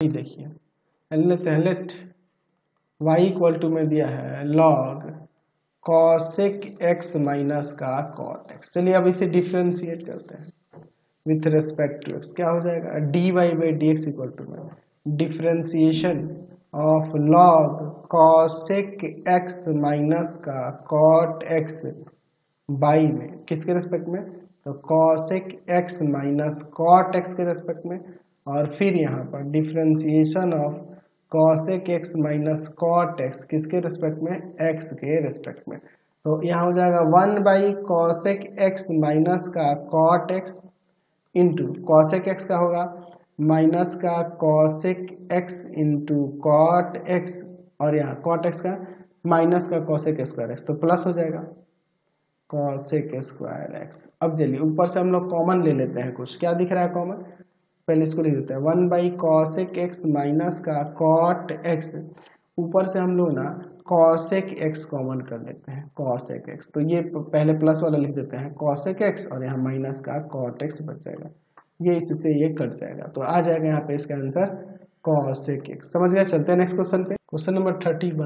देखिए लेते हैं, लेट y इक्वल टू में दिया है log cosec x माइनस का cot x। चलिए अब इसे डिफ्रेंशिएट करते हैं विथ रेस्पेक्ट टू x। क्या हो जाएगा, dy by d x equal to में differentiation of log cosec x minus का cot x बाई में किसके रेस्पेक्ट में, तो cosec x minus cot x के रेस्पेक्ट में, और फिर यहाँ पर differentiation of cosec x minus cot x किसके रेस्पेक्ट में, x के रेस्पेक्ट में। तो यहाँ हो जाएगा 1 बाई cosec x माइनस का cot x into cosec x का होगा माइनस का cosec x into cot x, और यहाँ cot x का माइनस का cosec स्क्वायर x, तो प्लस हो जाएगा cosec स्क्वायर x। अब चलिए ऊपर से हम लोग कॉमन ले लेते हैं, कुछ क्या दिख रहा है कॉमन, पहले इसको लिख देते हैं 1 बाई cosec x माइनस का cot x, ऊपर से हम लोग ना cosec x कॉमन कर लेते हैं cosec x, तो ये पहले प्लस वाला लिख देते हैं cosec x और यहाँ माइनस का cot x बच जाएगा, ये इससे ये कट जाएगा, तो आ जाएगा यहाँ पे इसका आंसर cosec x। समझ गया, चलते हैं नेक्स्ट क्वेश्चन पे। Question number 31